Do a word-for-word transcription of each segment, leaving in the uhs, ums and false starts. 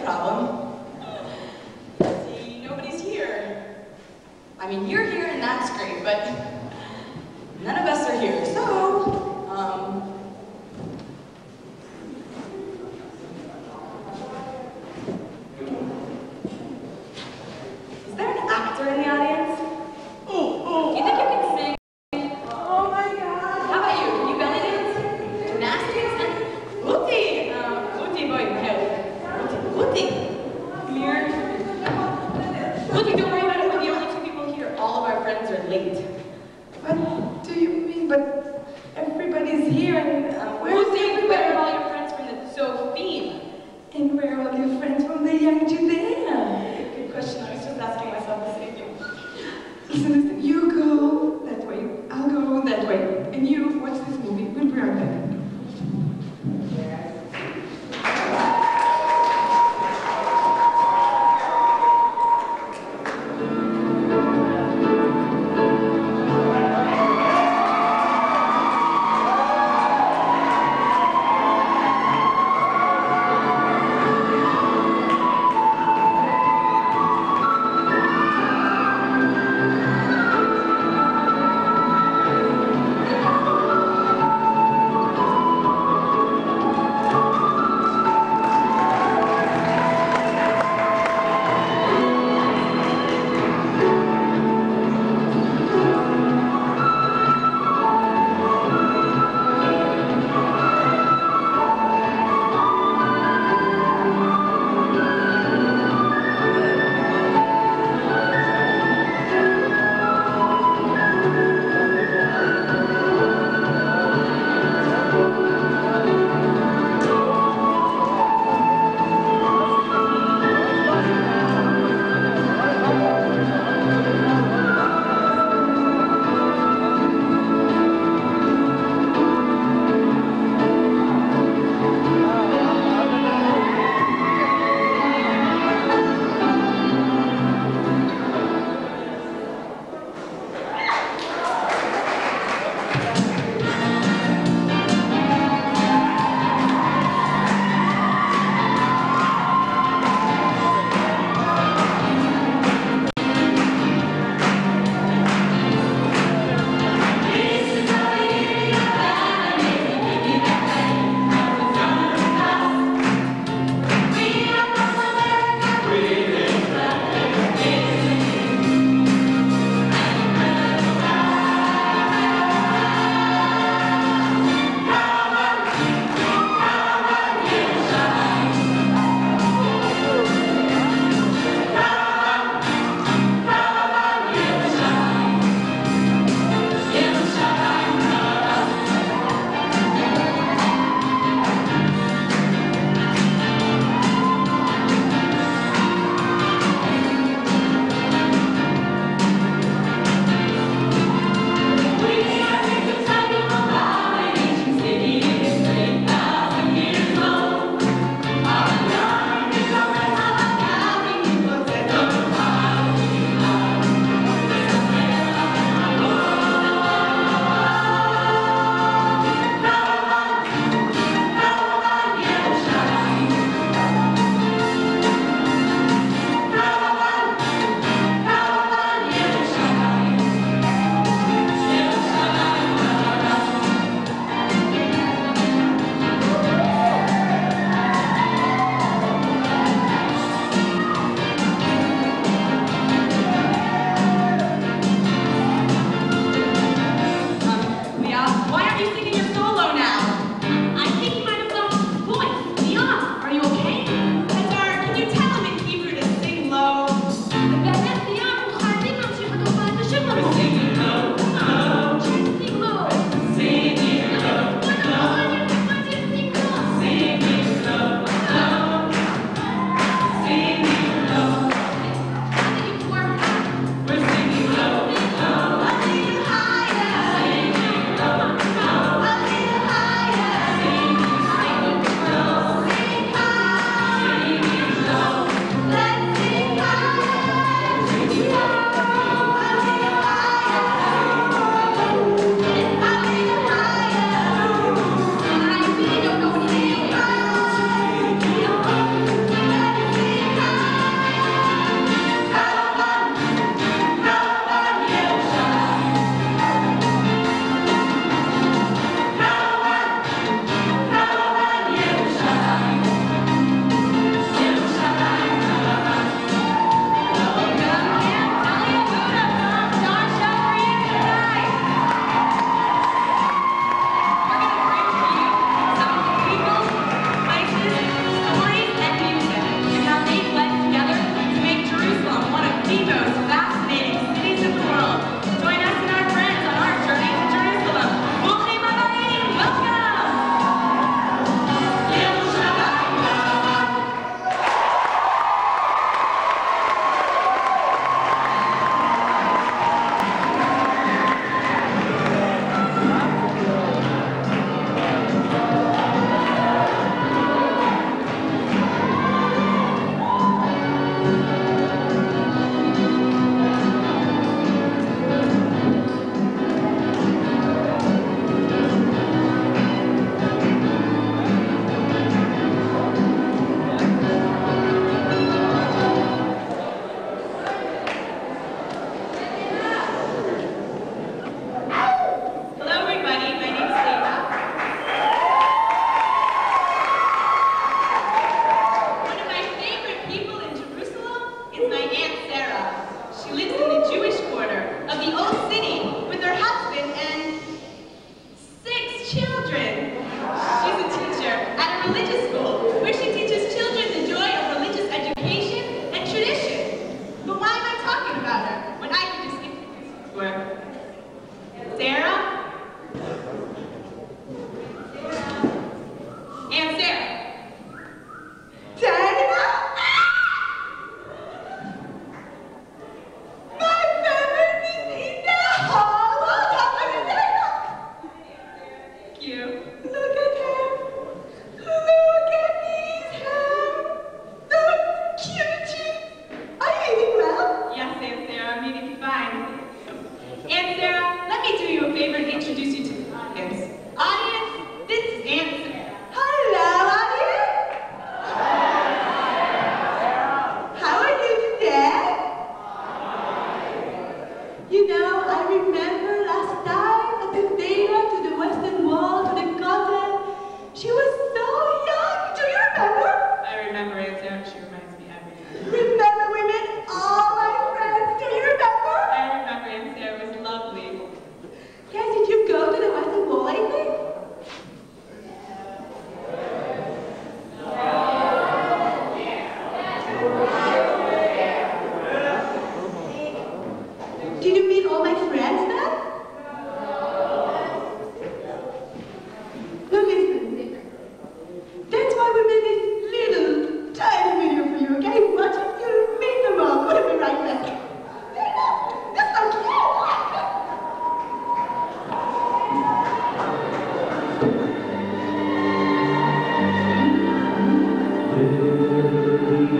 problem. See, nobody's here. I mean, you're here and that's great, but none of us are here, so, um... is there an actor in the audience? Oh, oh! Do you think you can sing? Oh my god! How about you? Can you belly dance? Gymnastics? And Uti! Um, Uti boy, no. Uti! Come here. Uti, don't worry about it. We're the only two people here. All of our friends are late. What do you mean? But everybody's here and uh, where's Uti, everybody? where are all your friends from the Sophie? And where are all your friends from the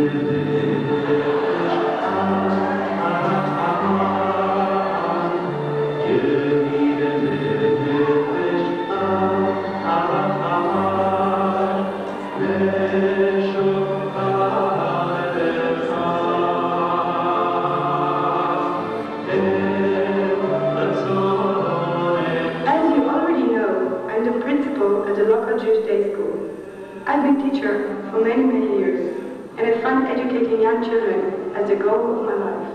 I've been teacher for many, many years, and I find educating young children as the goal of my life.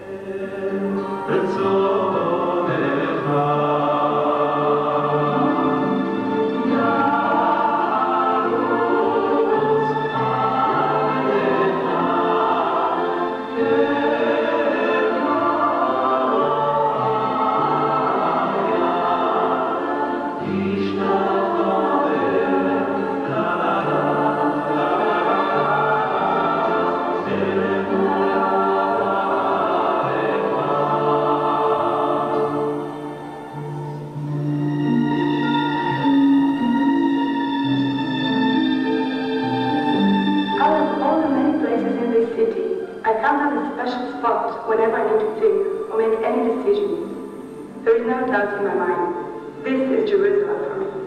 Whenever I need to think or make any decision, there is no doubt in my mind. This is Jerusalem for me.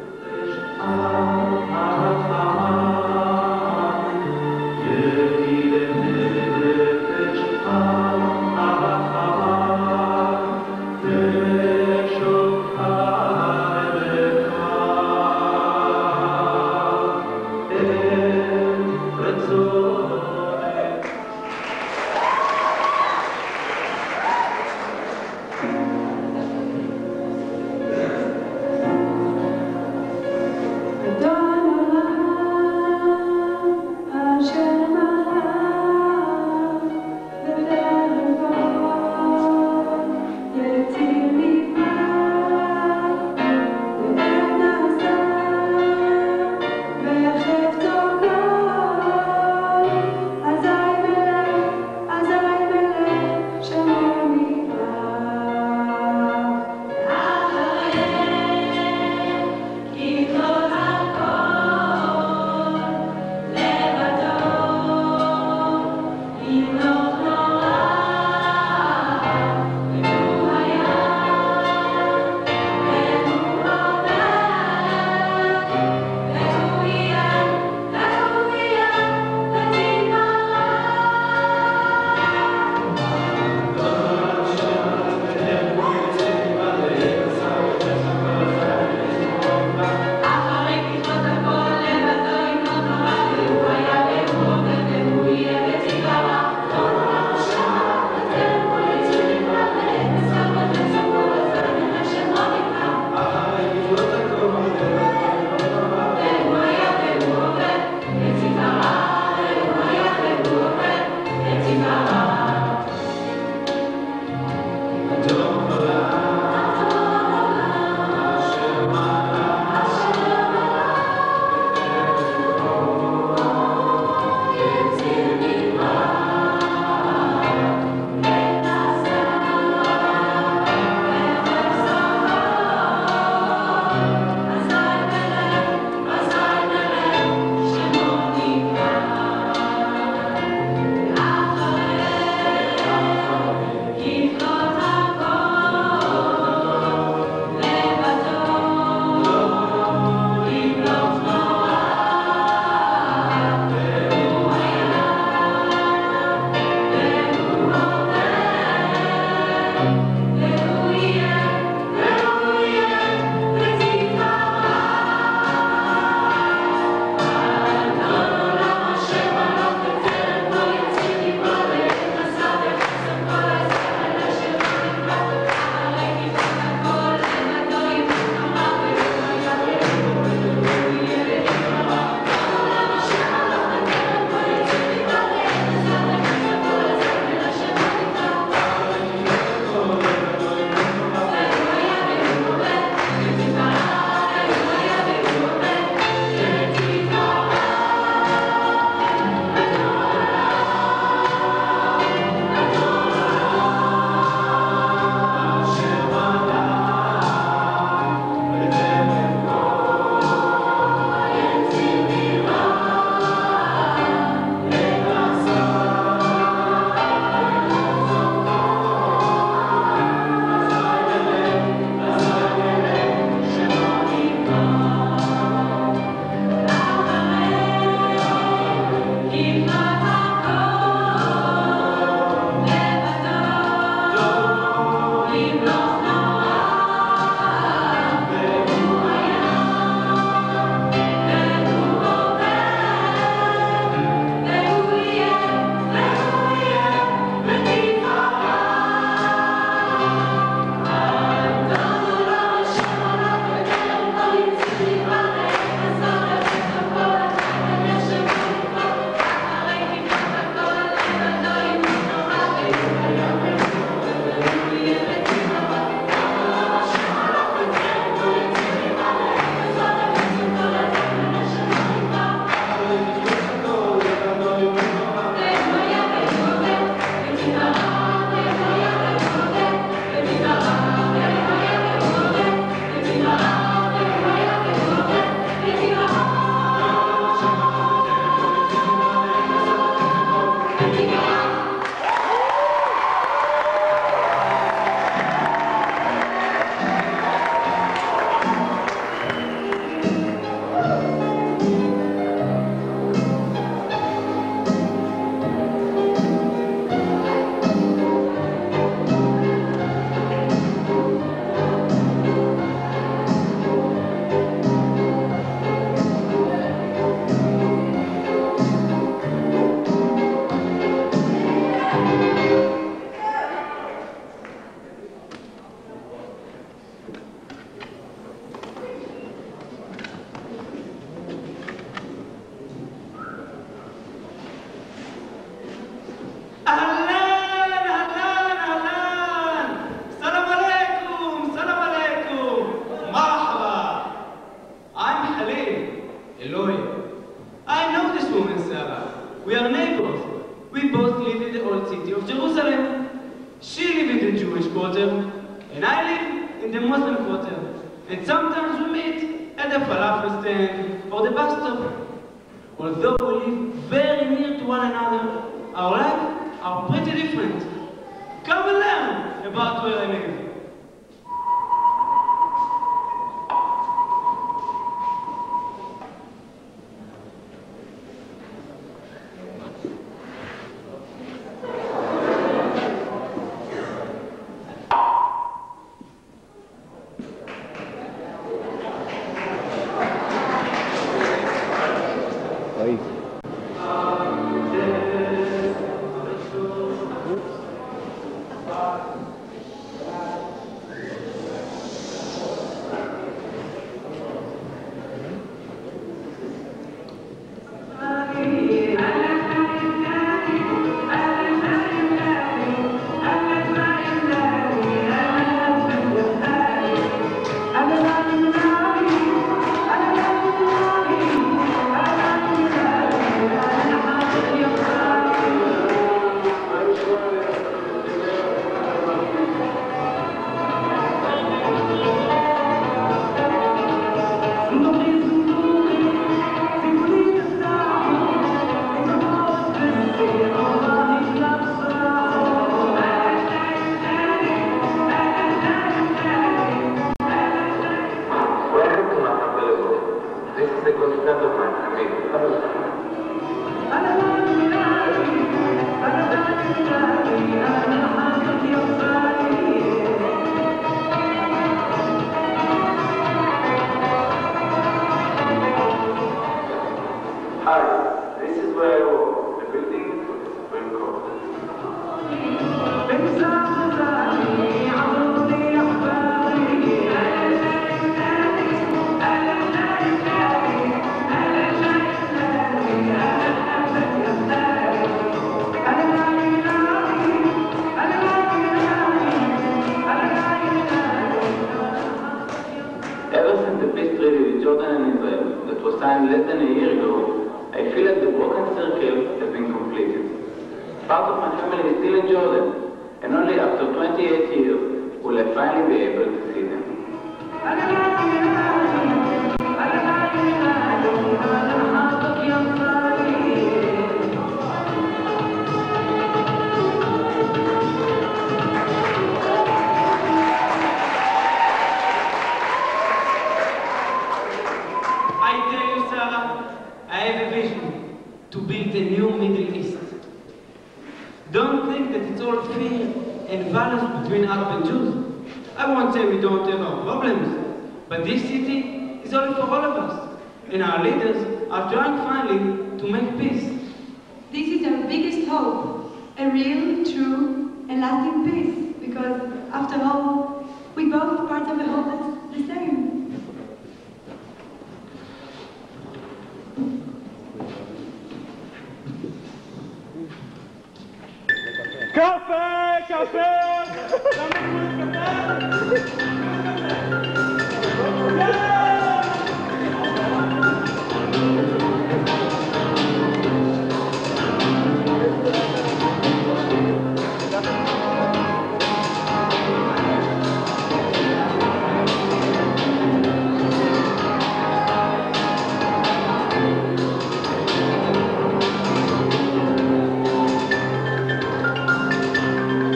both live in the old city of Jerusalem. She lives in the Jewish quarter, and I live in the Muslim quarter. And sometimes we meet at the falafel stand or the bus stop. Although we live very near to one another, our lives are pretty different. Come and learn about where I live.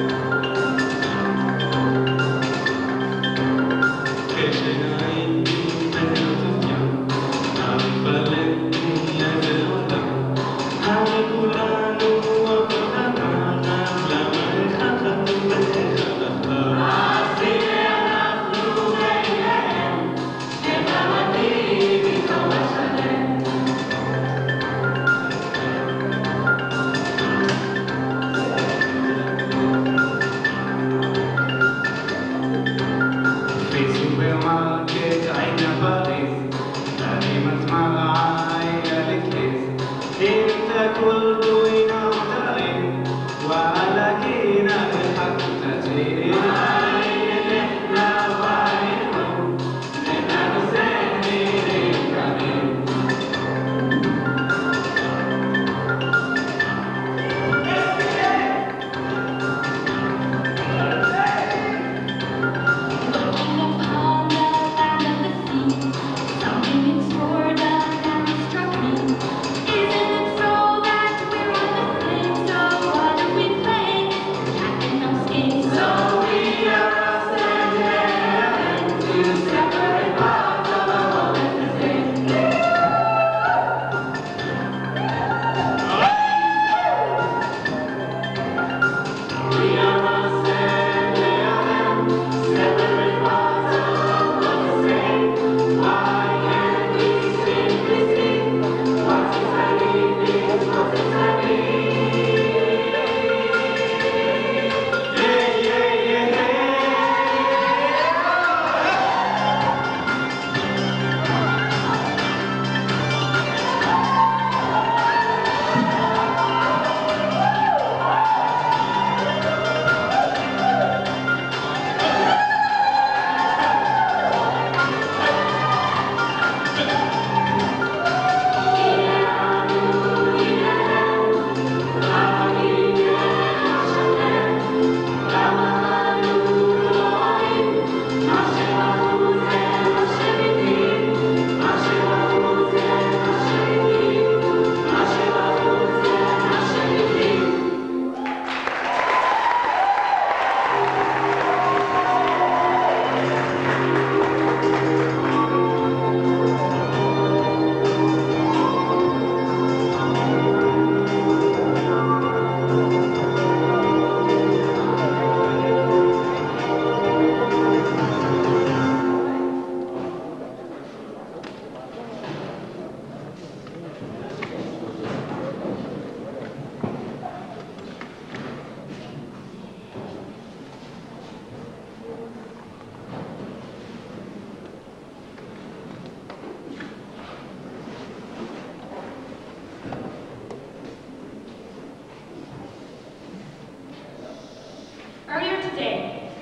Krishna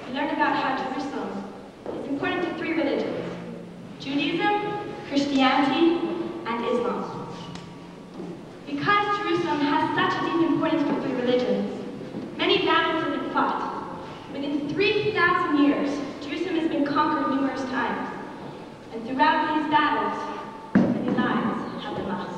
we learn about how Jerusalem is important to three religions: Judaism, Christianity, and Islam. Because Jerusalem has such a deep importance for three religions, many battles have been fought. Within three thousand years, Jerusalem has been conquered numerous times, and throughout these battles, many lives have been lost.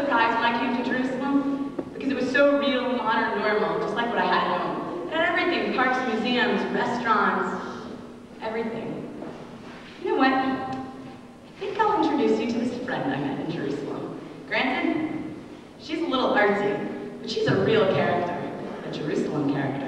Jerusalem because it was so real, modern, normal, just like what I had at home. It had everything museums, restaurants, everything. You know what? I think I'll introduce you to this friend I met in Jerusalem. Granted, she's a little artsy, but she's a real character, a Jerusalem character.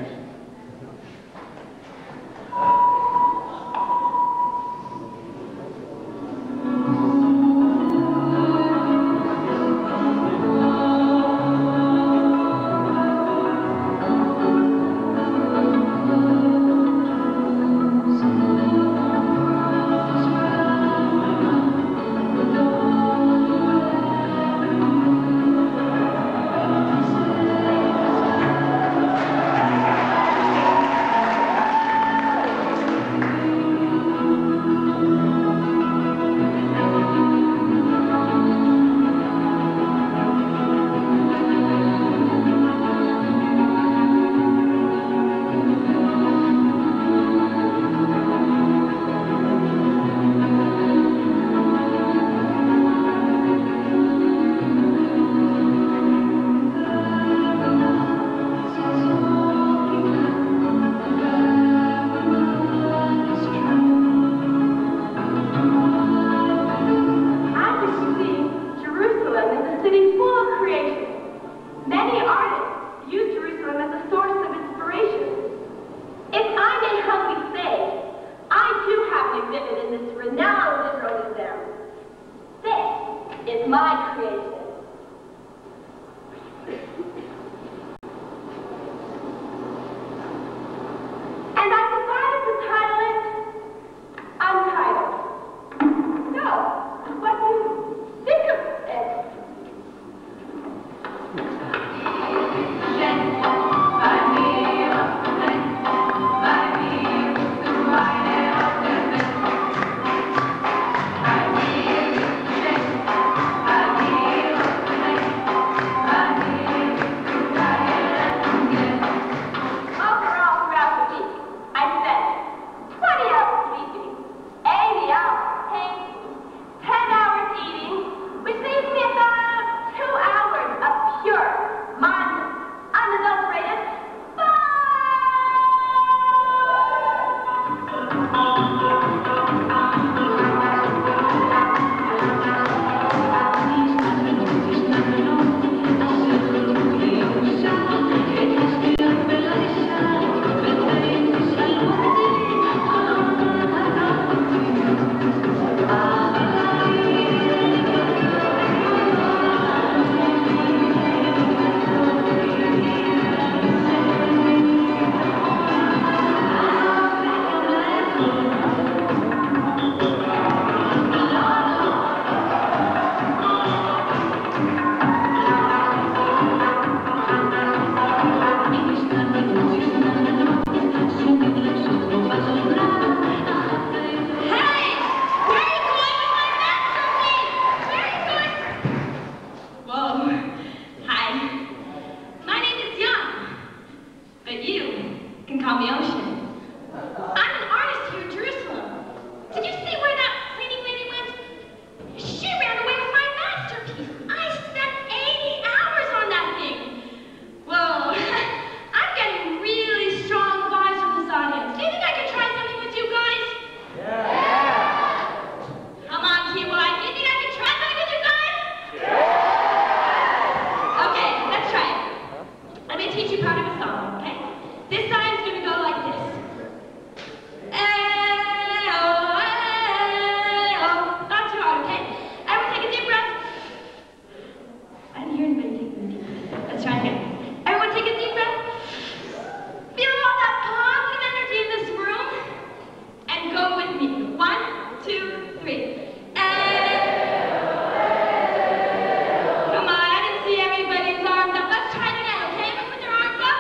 Come on, I didn't see everybody's arms up. Let's try it again, okay? Everyone put their arms up.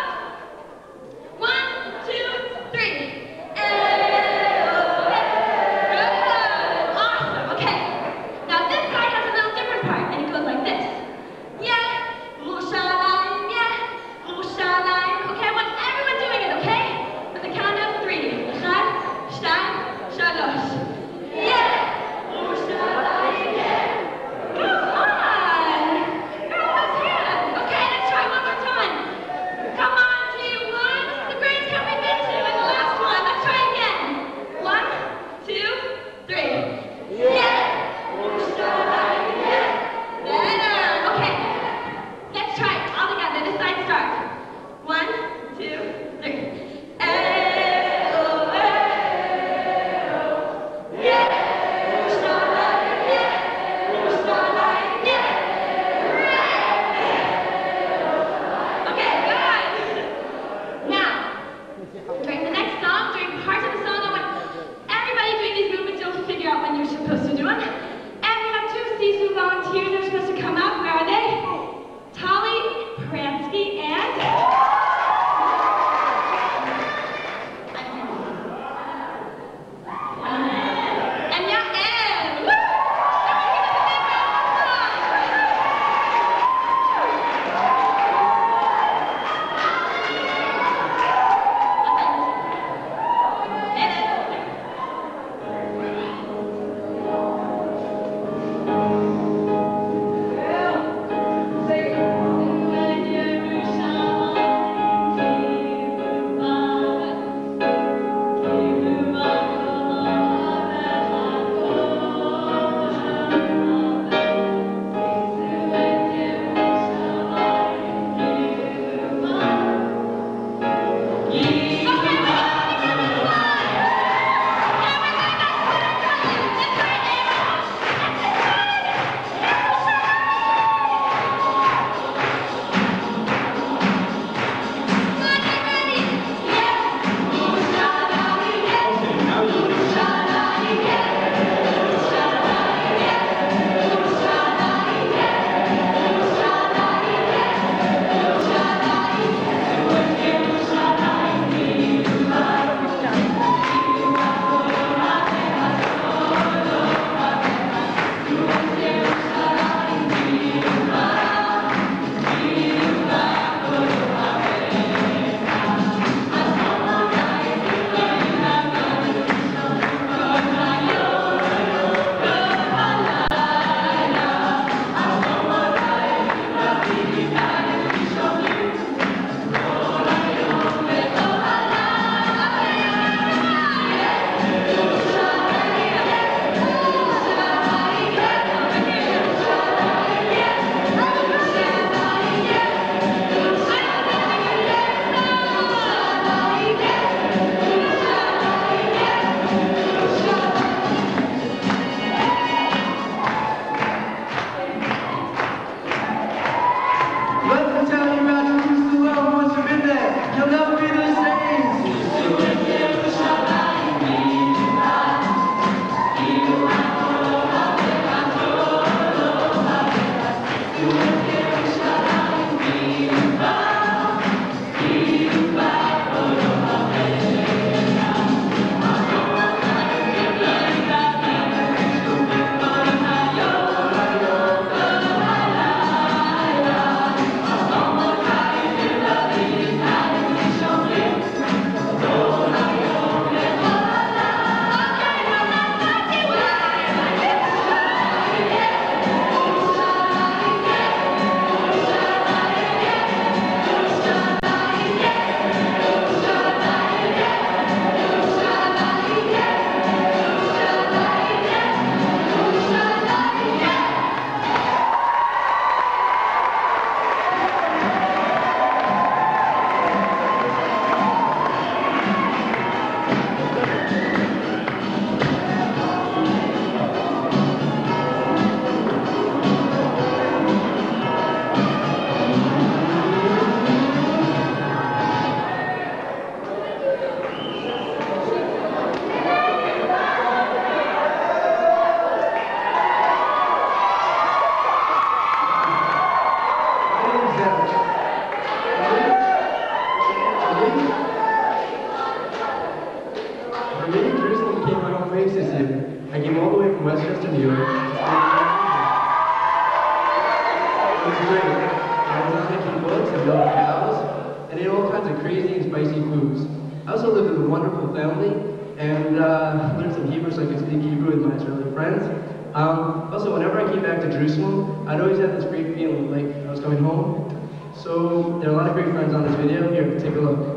kinds of crazy and spicy foods. I also lived with a wonderful family and uh, learned some Hebrew so I could speak Hebrew with my Israeli friends. Um, also, whenever I came back to Jerusalem, I'd always have this great feeling like I was coming home. So there are a lot of great friends on this video. Here, take a look.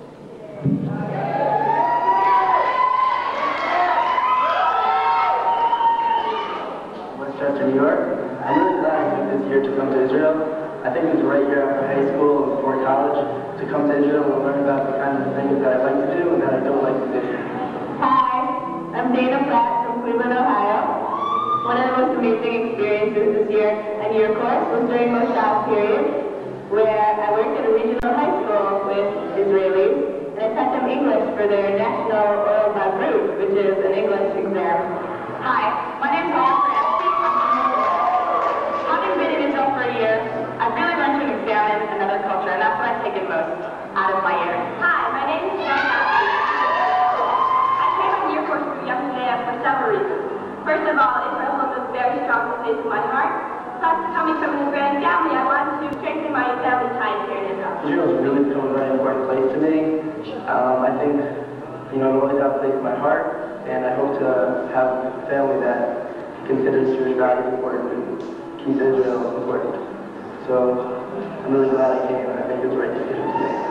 Westchester, New York. I'm really glad I took this year to come to Israel. I think it was the right year after high school and before college to come to Israel and learn about the kinds of things that I like to do and that I don't like to do. Hi, I'm Dana Pratt from Cleveland, Ohio. One of the most amazing experiences this year and year course was during Moshav period, where I worked at a regional high school with Israelis, and I taught them English for their National Oral Bagrut, which is an English exam. Hi, my name's Oliver Epstein. Having been in Israel for a year, I've really learned to examine another culture, and that's what I've taken most out of my year. Hi, my name is John Epstein. I came on year course with Young Judea for several reasons. First of all, Israel holds a very strong place in my heart. Plus, coming from an Israeli family, I wanted to strengthen my family ties here in Israel. Israel has really become a very important place to me. Um, I think, you know, it always has a place in my heart, and I hope to have a family that considers Jewish values important and keeps Israel important. So, I'm really glad I came, and I think it was the right decision to make.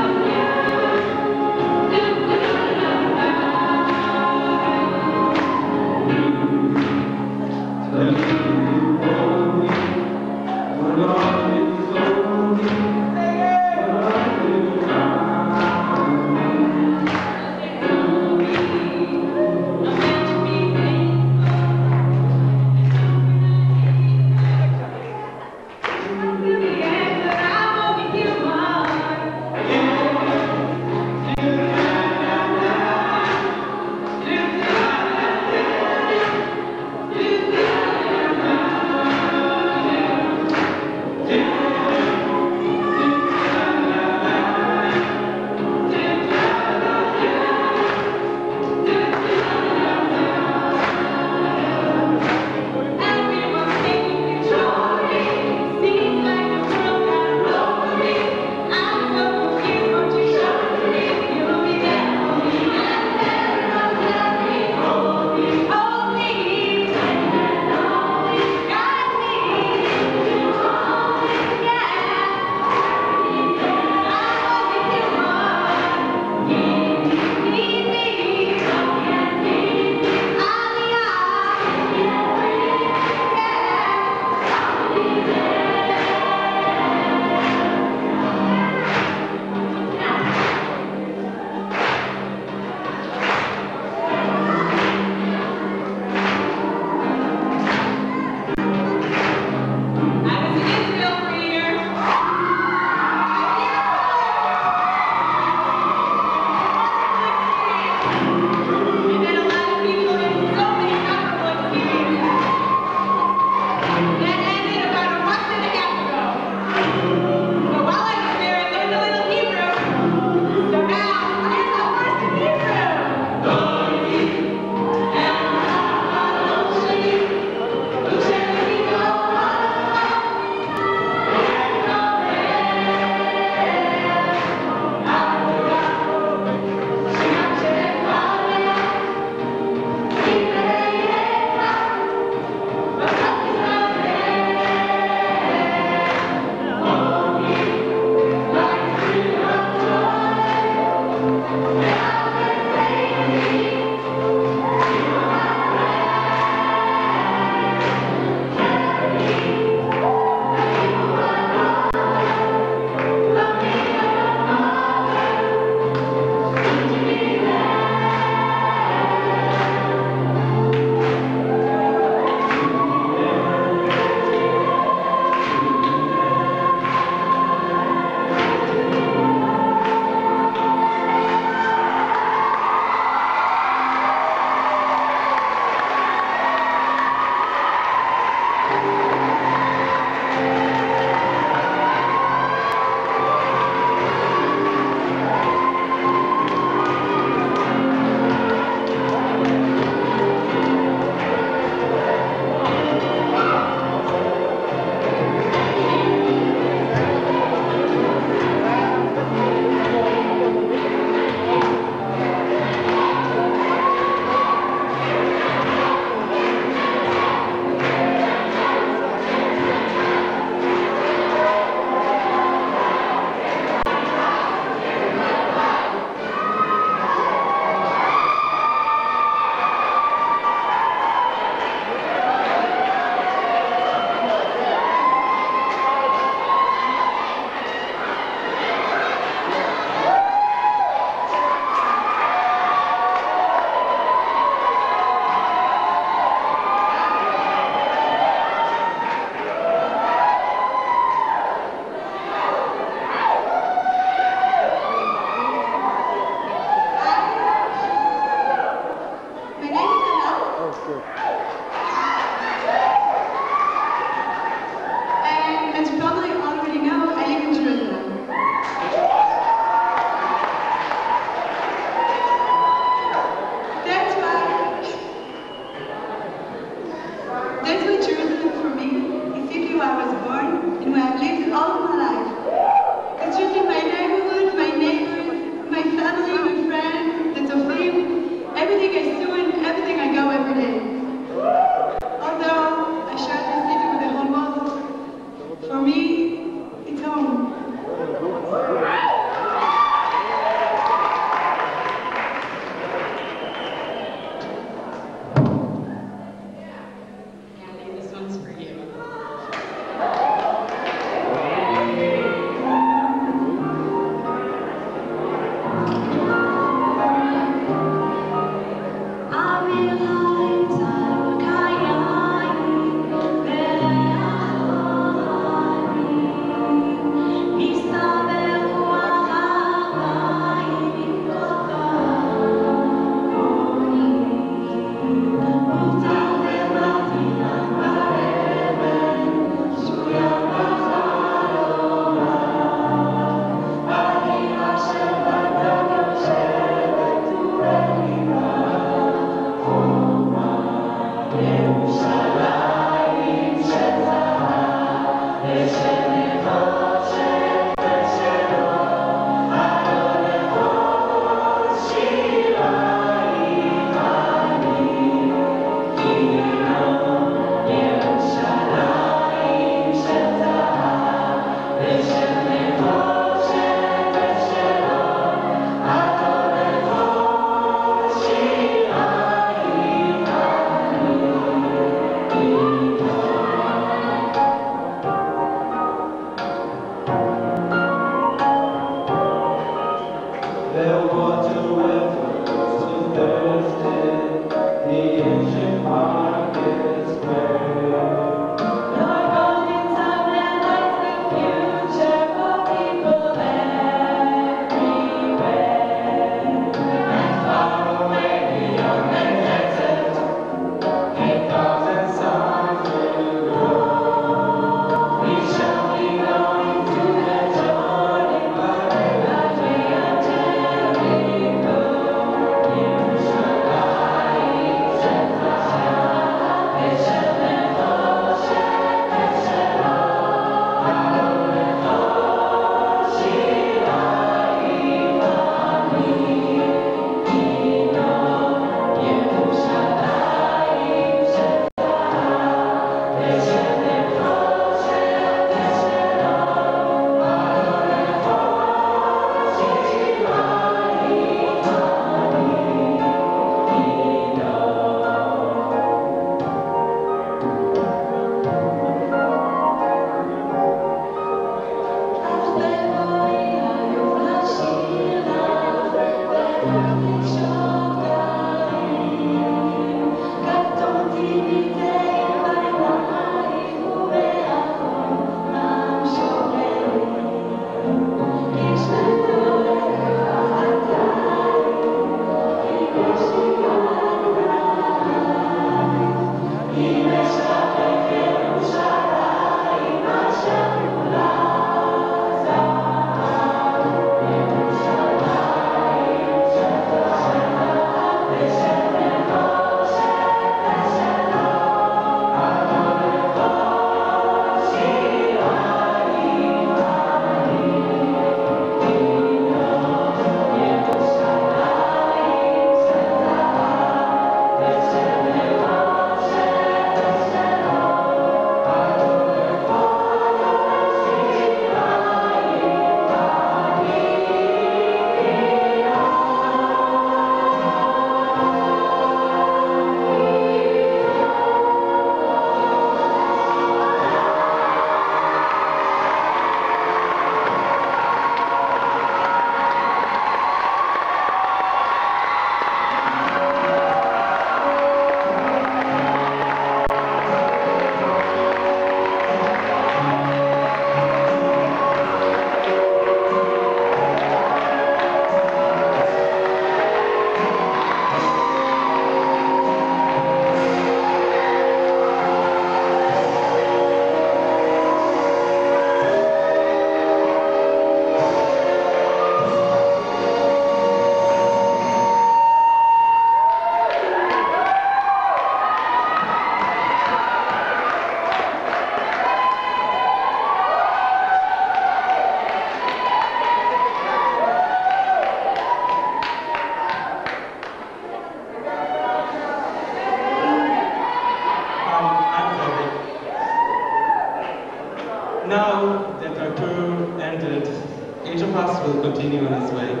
continue on his way.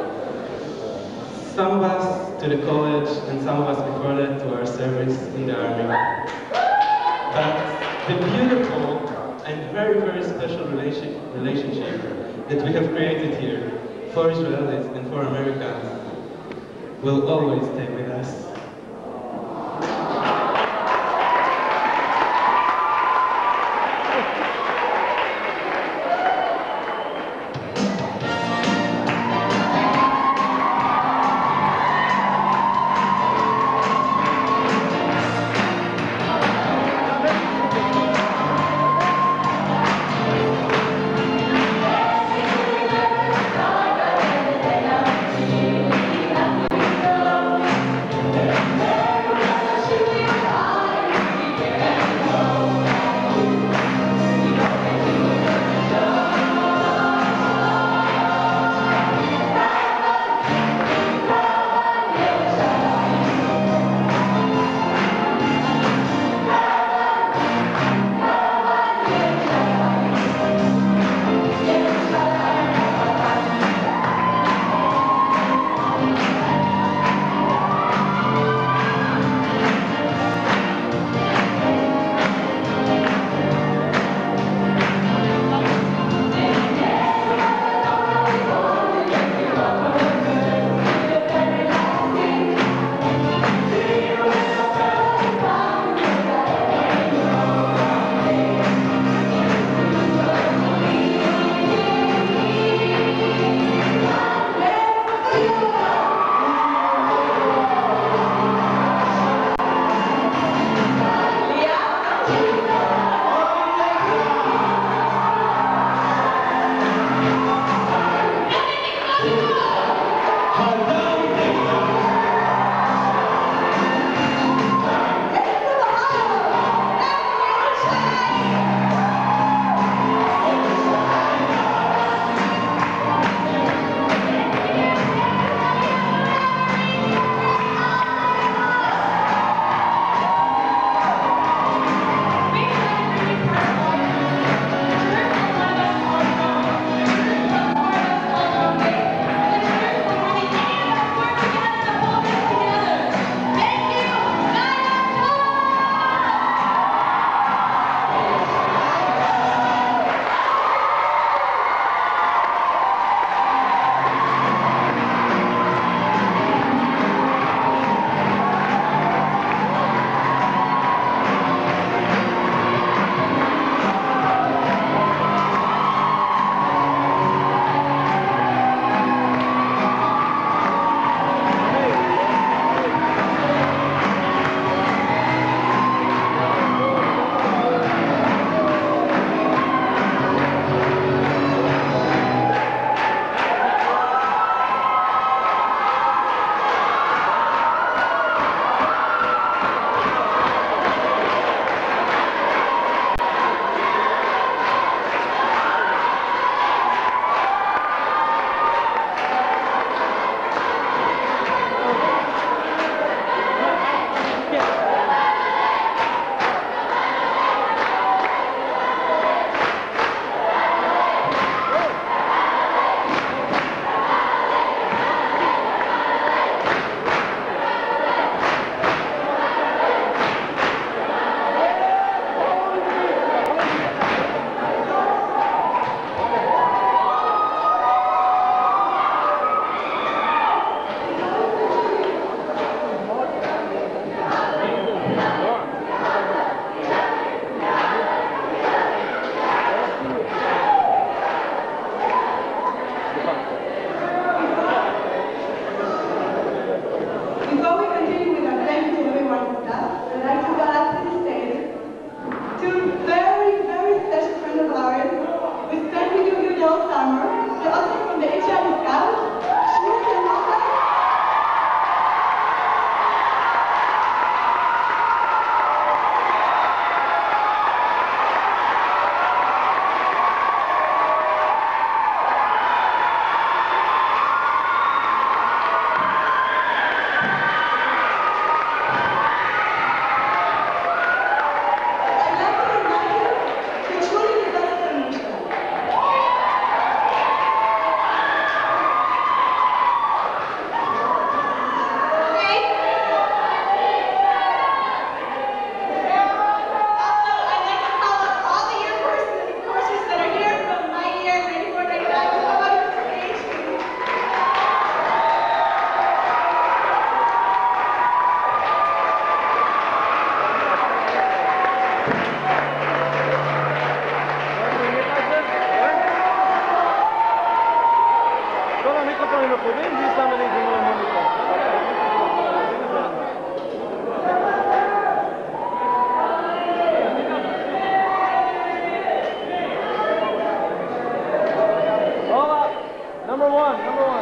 Some of us to the college, and some of us before that to our service in the army. But the beautiful and very, very special relation, relationship that we have created here for Israelis and for Americans will always stay with us. המיקרופונים הקרובים, והיא שמה לי את זה מול המוניקה. Aura, number one, number one.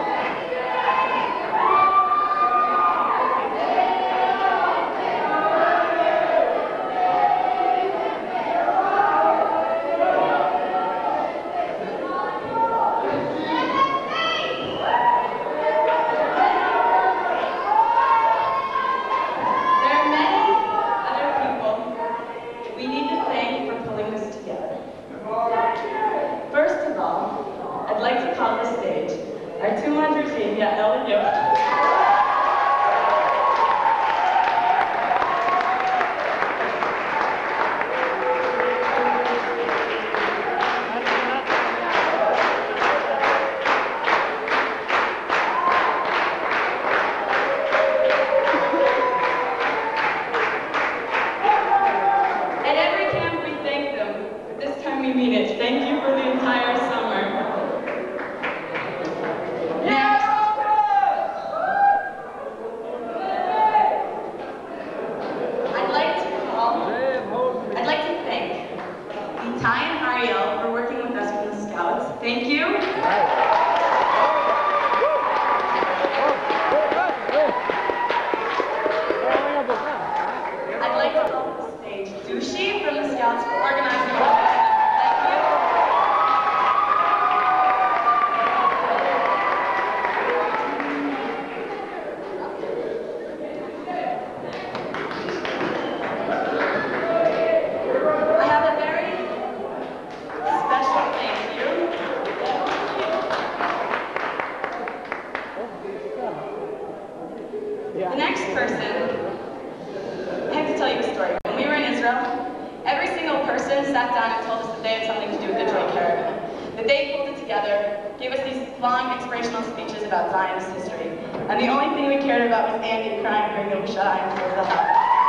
The next person, I have to tell you a story. When we were in Israel, every single person sat down and told us that they had something to do with the Joy Caravan. That they pulled it together, gave us these long inspirational speeches about Zionist history. And the only thing we cared about was Andy crying during the Yerushalayim for the hut.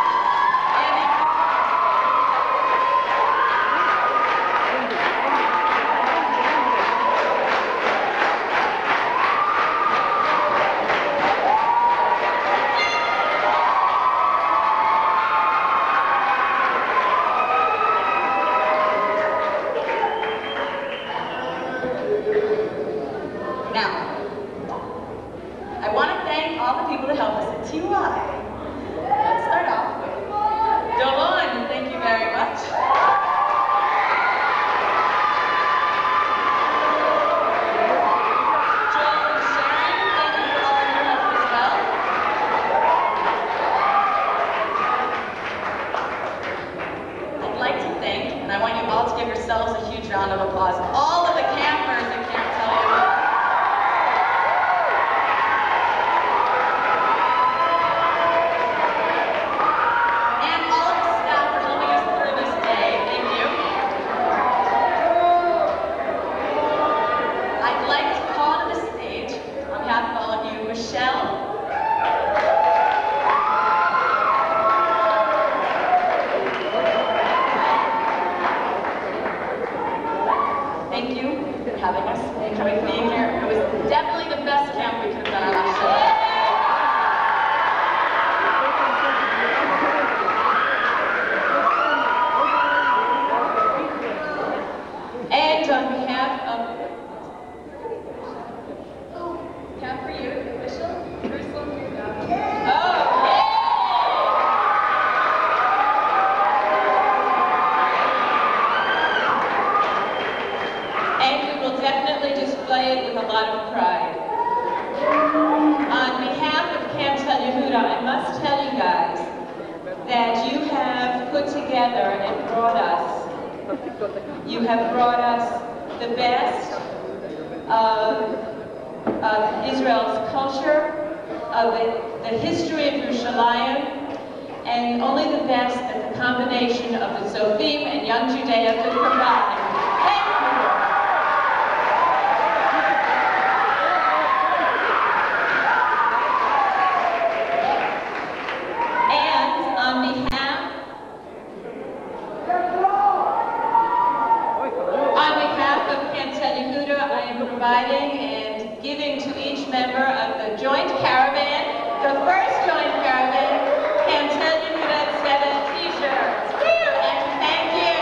You have brought us the best of, of Israel's culture, of the, the history of Yerushalayim, and only the best that the combination of the Sofim and Young Judea could provide. Thank you. And on behalf On behalf of Camp Tel Yehuda, I am providing and giving to each each member of the joint caravan, the first joint caravan, can tell you that seven t-shirts. Woo! And thank you.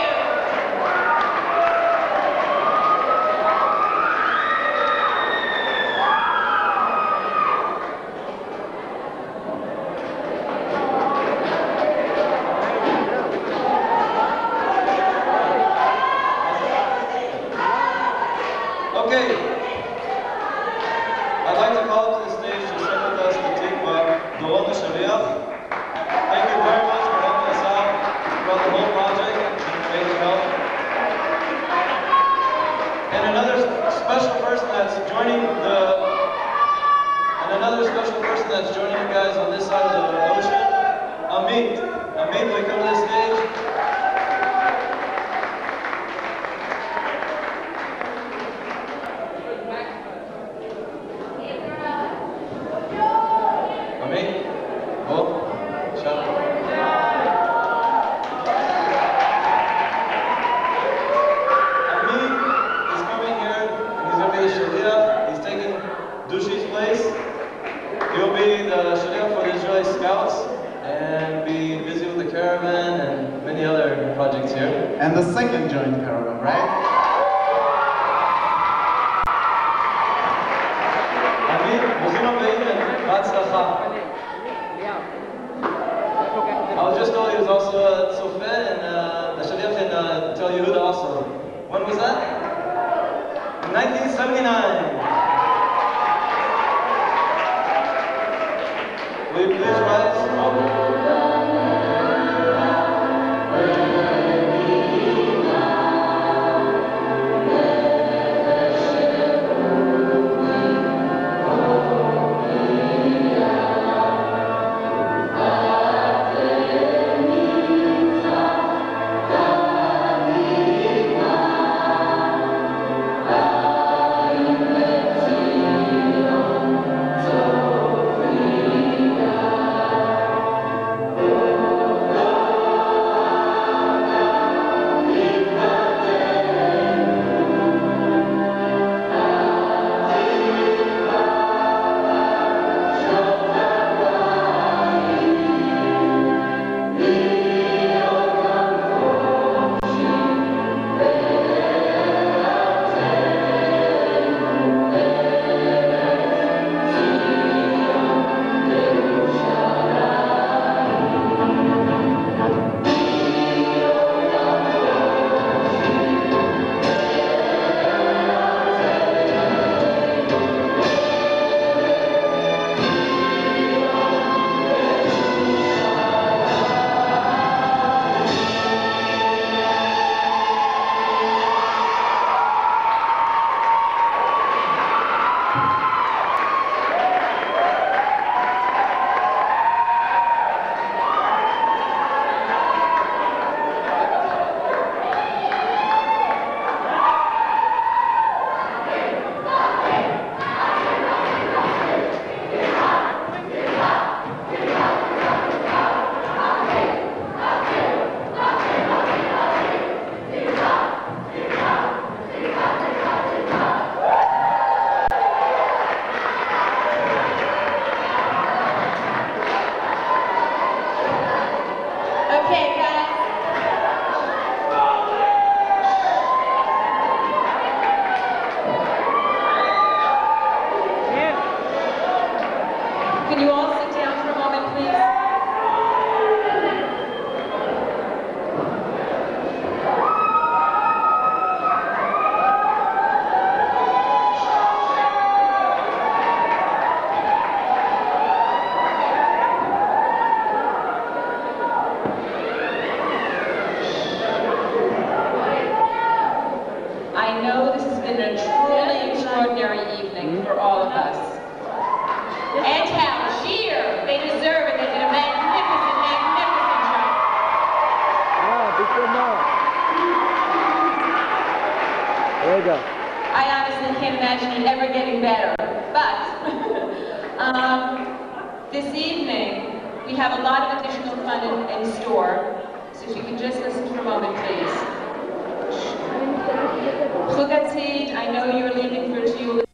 Okay, I'd like to call up to the stage to sing with us the Tikva, Doron Shaliach. Thank you very much for helping us out throughout the whole project and great help. And another special person that's joining the, and another special person that's joining you guys on this side of the ocean, Amit. Amit, will you come to the stage? And the second joint caravan, right? I was just told he was also a Tzofeh and uh, the Shaliach in uh, Tel Yehuda also. When was that? In nineteen seventy-nine. Will you please rise? Can you all sit down for a moment, please? I know this has been a truly extraordinary evening for all of us. And how cheer they deserve it. They did a magnificent, magnificent job. Yeah, big good now. There you go. I honestly can't imagine it ever getting better. But um, this evening we have a lot of additional fun in, in store. So if you can just listen for a moment, please. Chugatid, I know you're leaving for Jewel.